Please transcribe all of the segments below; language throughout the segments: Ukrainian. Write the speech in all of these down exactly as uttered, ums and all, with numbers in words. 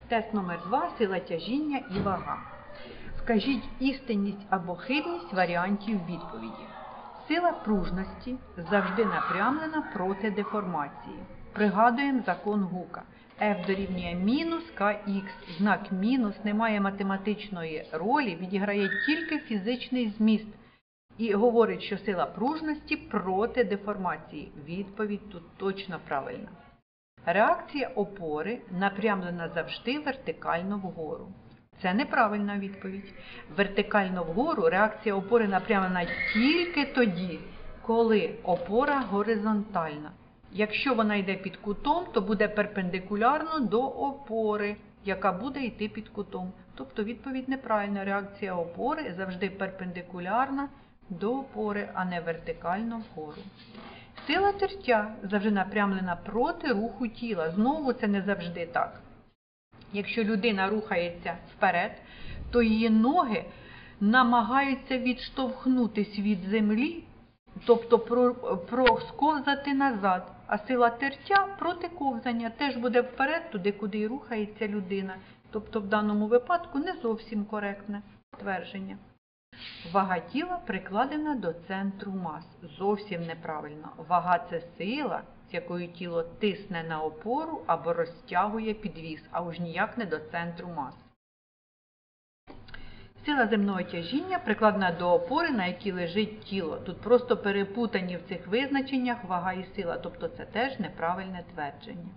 Тест номер два. Сила тяжіння і вага. Вкажіть істинність або хибність варіантів відповіді. Сила пружності завжди напрямлена проти деформації. Пригадуємо закон Гука. F дорівнює мінус ка ікс. Знак мінус не має математичної ролі, відіграє тільки фізичний зміст. І говорить, що сила пружності проти деформації. Відповідь тут точно правильна. Реакція опори напрямлена завжди вертикально вгору. Це неправильна відповідь. Вертикально вгору реакція опори напрямлена тільки тоді, коли опора горизонтальна. Якщо вона йде під кутом, то буде перпендикулярно до опори, яка буде йти під кутом. Тобто відповідь неправильна. Реакція опори завжди перпендикулярна до опори, а не вертикально вгору. Сила тертя завжди напрямлена проти руху тіла. Знову це не завжди так. Якщо людина рухається вперед, то її ноги намагаються відштовхнутися від землі, тобто просковзати назад. А сила тертя проти ковзання теж буде вперед, туди, куди і рухається людина. Тобто в даному випадку не зовсім коректне твердження. Вага тіла прикладена до центру мас. Зовсім неправильно. Вага – це сила, з якою тіло тисне на опору або розтягує підвіз, а уж ніяк не до центру мас. Сила земного тяжіння прикладена до опори, на якій лежить тіло. Тут просто перепутані в цих визначеннях вага і сила, тобто це теж неправильне твердження.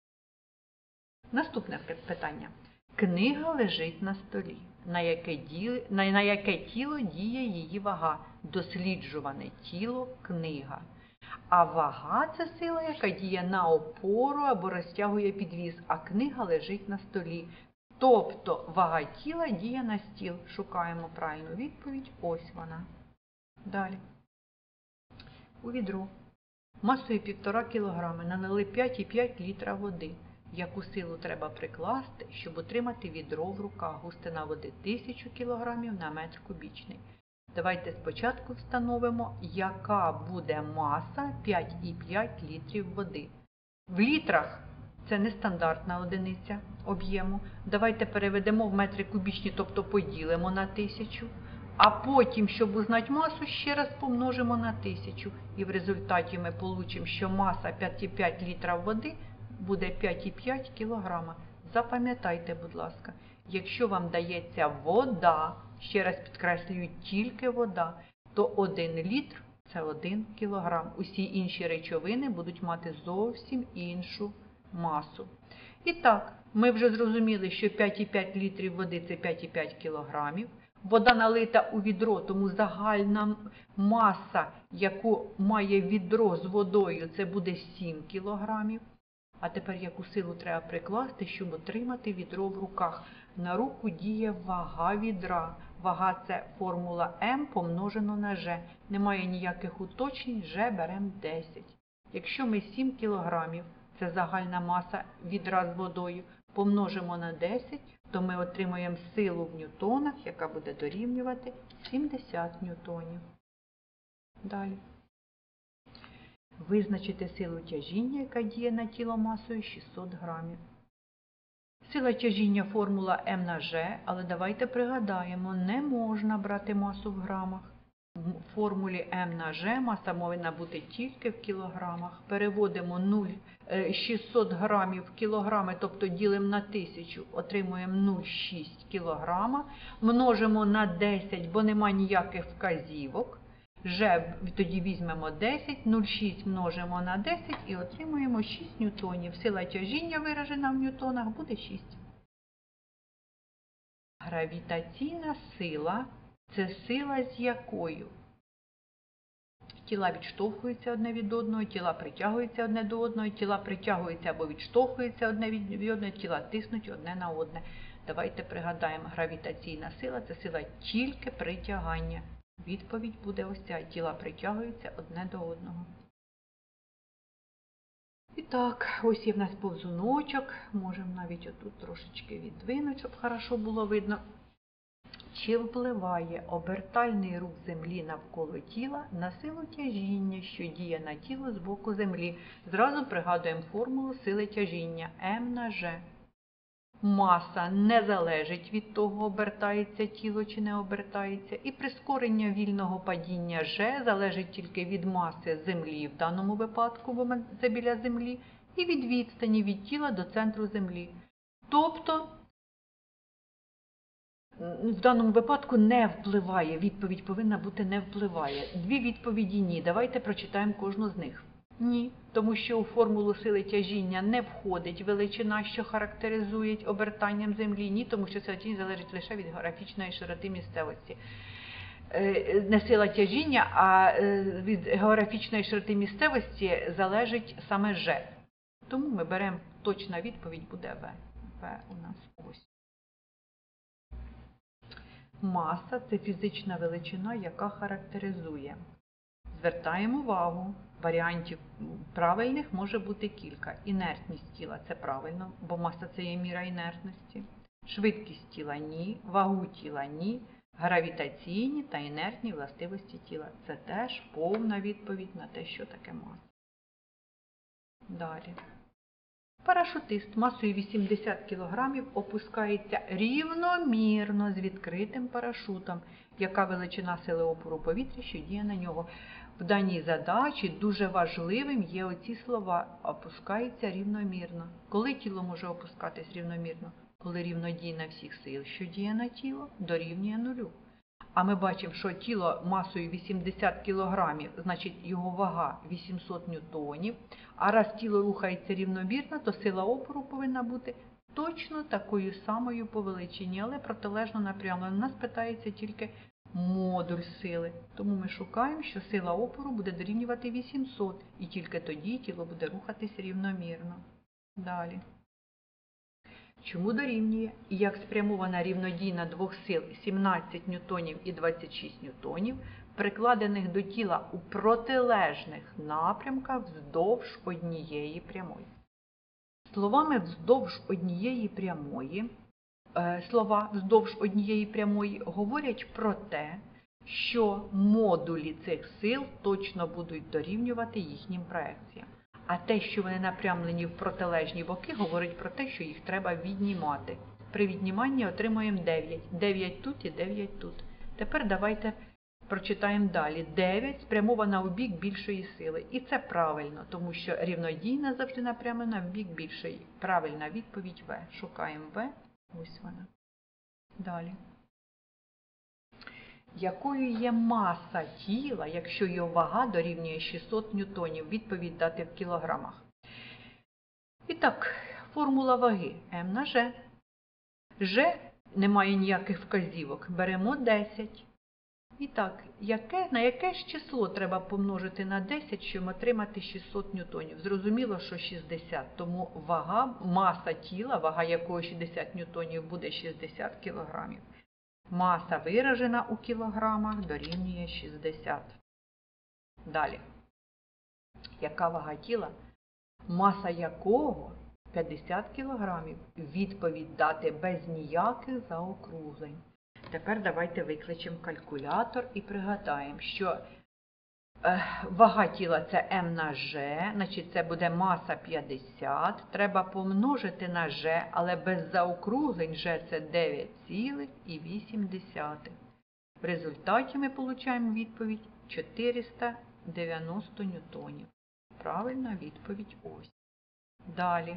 Наступне питання. Книга лежить на столі. На яке, діло, на, на яке тіло діє її вага? Досліджуване тіло – книга. А вага – це сила, яка діє на опору або розтягує підвіз, а книга лежить на столі. Тобто вага тіла діє на стіл. Шукаємо правильну відповідь. Ось вона. Далі. У відро масою півтора кілограми налили п'ять і п'ять літра води. Яку силу треба прикласти, щоб утримати відро в руках? Густина води тисяча кілограмів на метр кубічний. Давайте спочатку встановимо, яка буде маса п'ять і п'ять літрів води. В літрах це нестандартна одиниця об'єму. Давайте переведемо в метри кубічні, тобто поділимо на тисячу. А потім, щоб узнати масу, ще раз помножимо на тисячу. І в результаті ми получимо, що маса п'ять і п'ять літрів води буде п'ять і п'ять кілограма. Запам'ятайте, будь ласка, якщо вам дається вода, ще раз підкреслюю, тільки вода, то один літр – це один кілограм. Усі інші речовини будуть мати зовсім іншу масу. І так, ми вже зрозуміли, що п'ять і п'ять літрів води – це п'ять і п'ять кілограмів. Вода налита у відро, тому загальна маса, яку має відро з водою, це буде сім кілограмів. А тепер яку силу треба прикласти, щоб отримати відро в руках? На руку діє вага відра. Вага – це формула М помножено на Ж. Немає ніяких уточнень, Ж беремо десять. Якщо ми сім кілограмів, це загальна маса відра з водою, помножимо на десять, то ми отримаємо силу в ньютонах, яка буде дорівнювати сімдесят ньютонів. Далі. Визначити силу тяжіння, яка діє на тіло масою шістсот грамів. Сила тяжіння – формула М на Ж, але давайте пригадаємо, не можна брати масу в грамах. В формулі М на Ж маса повинна бути тільки в кілограмах. Переводимо шістсот грамів в кілограми, тобто ділимо на тисячу, отримуємо нуль цілих шість кілограма. Множимо на десять, бо нема ніяких вказівок. Ж тоді візьмемо десять, нуль цілих шість множимо на десять і отримуємо шість ньютонів. Сила тяжіння, виражена в ньютонах, буде шість. Гравітаційна сила – це сила, з якою тіла відштовхуються одне від одного, тіла притягуються одне до одного, тіла притягуються або відштовхуються одне від одного, тіла тиснуть одне на одне. Давайте пригадаємо, гравітаційна сила – це сила тільки притягання. Відповідь буде ось ця. Тіла притягуються одне до одного. І так, ось є в нас повзуночок. Можемо навіть отут трошечки віддвинути, щоб хорошо було видно. Чи впливає обертальний рух Землі навколо тіла на силу тяжіння, що діє на тіло з боку Землі? Зразу пригадуємо формулу сили тяжіння М на Ж. Маса не залежить від того, обертається тіло чи не обертається. І прискорення вільного падіння G залежить тільки від маси Землі, в даному випадку, бо це біля Землі, і від відстані від тіла до центру Землі. Тобто, в даному випадку не впливає, відповідь повинна бути не впливає. Дві відповіді ні. Давайте прочитаємо кожну з них. Ні, тому що у формулу сили тяжіння не входить величина, що характеризує обертанням Землі. Ні, тому що сила тяжіння залежить лише від географічної широти місцевості. Не сила тяжіння, а від географічної широти місцевості залежить саме G. Тому ми беремо, точна відповідь буде В. В у нас ось. Маса – це фізична величина, яка характеризує. Звертаємо увагу, варіантів правильних може бути кілька. Інертність тіла – це правильно, бо маса – це є міра інертності. Швидкість тіла – ні, вагу тіла – ні, гравітаційні та інертні властивості тіла – це теж повна відповідь на те, що таке маса. Далі. Парашутист масою вісімдесят кілограмів опускається рівномірно з відкритим парашутом. Яка величина сили опору повітря, що діє на нього? В даній задачі дуже важливим є оці слова «опускається рівномірно». Коли тіло може опускатись рівномірно? Коли рівнодійна всіх сил, що діє на тіло, дорівнює нулю. А ми бачимо, що тіло масою вісімдесят кілограмів, значить його вага вісімсот ньютонів, а раз тіло рухається рівномірно, то сила опору повинна бути точно такою самою по величині, але протилежно напрямлено. У нас питається тільки модуль сили. Тому ми шукаємо, що сила опору буде дорівнювати вісімсот, і тільки тоді тіло буде рухатись рівномірно. Далі. Чому дорівнює? І як спрямована рівнодійна двох сил сімнадцять ньютонів і двадцять шість ньютонів, прикладених до тіла у протилежних напрямках вздовж однієї прямої. Словами «вздовж однієї прямої», е, слова «вздовж однієї прямої» говорять про те, що модулі цих сил точно будуть дорівнювати їхнім проекціям. А те, що вони напрямлені в протилежні боки, говорить про те, що їх треба віднімати. При відніманні отримаємо дев'ять. дев'ять тут і дев'ять тут. Тепер давайте прочитаємо далі. дев'ять спрямована у бік більшої сили. І це правильно, тому що рівнодійна завжди напрямлена в бік більшої. Правильна відповідь В. Шукаємо В. Ось вона. Далі. Якою є маса тіла, якщо його вага дорівнює шістсот ньютонів? Відповідь дати в кілограмах. І так, формула ваги М на Ж. Ж немає ніяких вказівок. Беремо десять. І так, яке, на яке ж число треба помножити на десять, щоб отримати шістсот ньютонів? Зрозуміло, що шістдесят. Тому вага, маса тіла, вага якого шістдесят ньютонів, буде шістдесят кілограмів. Маса, виражена у кілограмах, дорівнює шістдесят. Далі. Яка вага тіла? Маса якого п'ятдесят кілограмів. Відповідь дати без ніяких заокруглень. Тепер давайте викличемо калькулятор і пригадаємо, що е, вага тіла це М на Ж, значить це буде маса п'ятдесят. Треба помножити на Ж, але без заокруглень Ж це дев'ять цілих вісім десятих. В результаті ми отримуємо відповідь чотириста дев'яносто ньютонів. Правильна відповідь ось. Далі.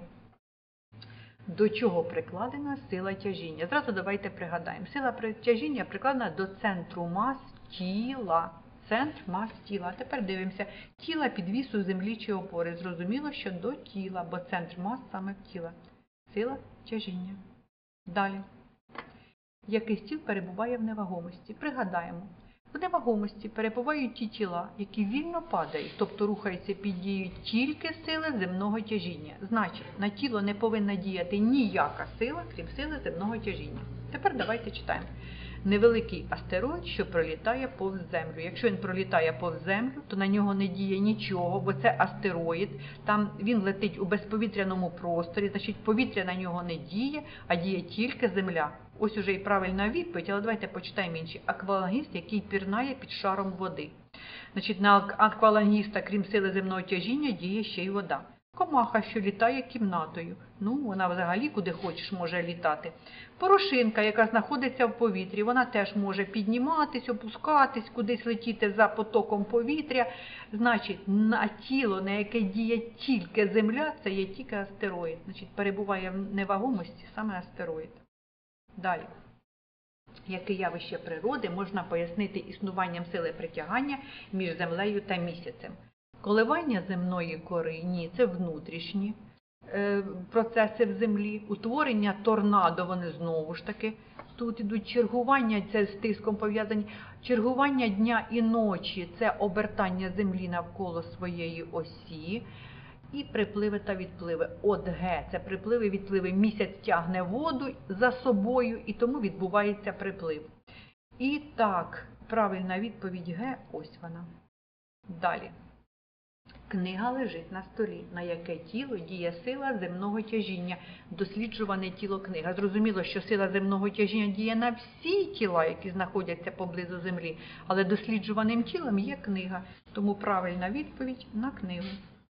До чого прикладена сила тяжіння? Зразу давайте пригадаємо. Сила тяжіння прикладена до центру мас тіла. Центр мас тіла. А тепер дивимося. Тіла підвісу землі чи опори. Зрозуміло, що до тіла, бо центр мас саме в тіла. Сила тяжіння. Далі. Який стіл перебуває в невагомості? Пригадаємо. В невагомості перебувають ті тіла, які вільно падають, тобто рухаються під дією тільки сили земного тяжіння. Значить, на тіло не повинна діяти ніяка сила, крім сили земного тяжіння. Тепер давайте читаємо. Невеликий астероїд, що пролітає повз Землю. Якщо він пролітає повз Землю, то на нього не діє нічого, бо це астероїд. Там він летить у безповітряному просторі, значить повітря на нього не діє, а діє тільки Земля. Ось уже і правильна відповідь, але давайте почитаємо інші. Аквалангіст, який пірнає під шаром води. Значить, на аквалангіста, крім сили земного тяжіння, діє ще й вода. Комаха, що літає кімнатою. Ну, вона взагалі куди хочеш може літати. Порошинка, яка знаходиться в повітрі, вона теж може підніматись, опускатись, кудись летіти за потоком повітря. Значить, на тіло, на яке діє тільки Земля, це є тільки астероїд. Значить, перебуває в невагомості саме астероїд. Далі. Яке явище природи можна пояснити існуванням сили притягання між Землею та Місяцем? Коливання земної кори – ні, це внутрішні е, процеси в землі. Утворення торнадо, вони знову ж таки. Тут ідуть чергування, це з тиском пов'язані. Чергування дня і ночі – це обертання землі навколо своєї осі. І припливи та відпливи. От Г – це припливи, відпливи. Місяць тягне воду за собою, і тому відбувається приплив. І так, правильна відповідь Г – ось вона. Далі. Книга лежить на столі, на яке тіло діє сила земного тяжіння. Досліджуване тіло книга. Зрозуміло, що сила земного тяжіння діє на всі тіла, які знаходяться поблизу Землі, але досліджуваним тілом є книга. Тому правильна відповідь на книгу.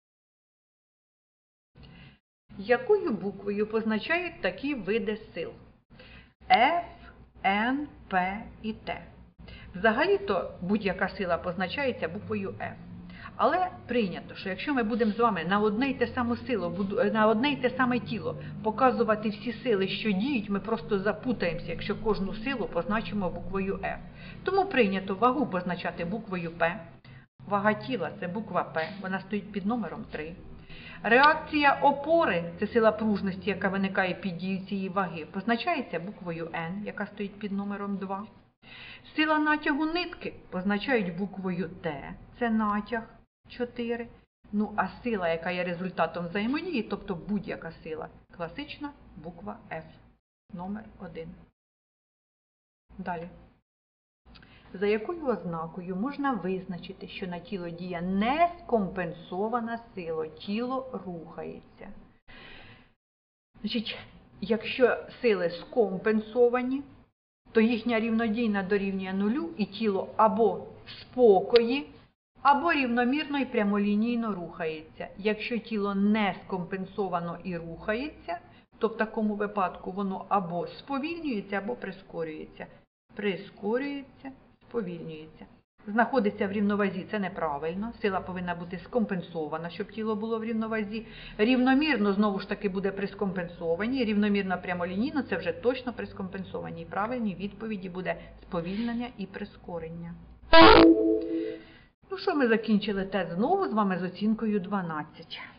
Якою буквою позначають такі види сил? F, N, P і T. Взагалі-то будь-яка сила позначається буквою F. Але прийнято, що якщо ми будемо з вами на одне й те саме силу, на одне й те саме тіло показувати всі сили, що діють, ми просто запутаємося, якщо кожну силу позначимо буквою F. Тому прийнято вагу позначати буквою P. Вага тіла – це буква P, вона стоїть під номером три. Реакція опори – це сила пружності, яка виникає під дією цієї ваги, позначається буквою N, яка стоїть під номером два. Сила натягу нитки позначають буквою T, це натяг чотири. Ну, а сила, яка є результатом взаємодії, тобто будь-яка сила, класична буква F, номер один. Далі. За якою ознакою можна визначити, що на тіло діє нескомпенсована сила, тіло рухається? Значить, якщо сили скомпенсовані, то їхня рівнодійна дорівнює нулю і тіло або в спокої, або рівномірно і прямолінійно рухається. Якщо тіло не скомпенсовано і рухається, то в такому випадку воно або сповільнюється, або прискорюється. Прискорюється, сповільнюється. Знаходиться в рівновазі – це неправильно. Сила повинна бути скомпенсована, щоб тіло було в рівновазі. Рівномірно, знову ж таки, буде при скомпенсованій. Рівномірно прямолінійно – це вже точно при скомпенсованій. Правильні відповіді буде сповільнення і прискорення. Ну що, ми закінчили тест знову з вами з оцінкою дванадцять.